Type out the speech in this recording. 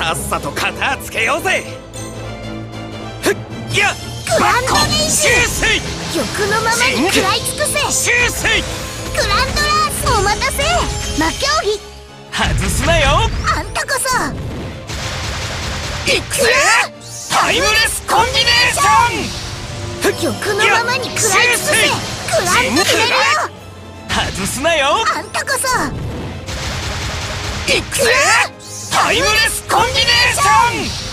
さっさと片つけようぜ。ふっやっグランドネイシ修正欲のままに食らい尽くせ。 修正グランドラースお待たせ。魔競技外すなよ。 あんたこそ。 いくぜタイムレスコンビネーション。 欲のままに食らい尽くせ。グランド決めるよ。 外すなよ。 あんたこそ。 いくぜタイムレスコンビネーション。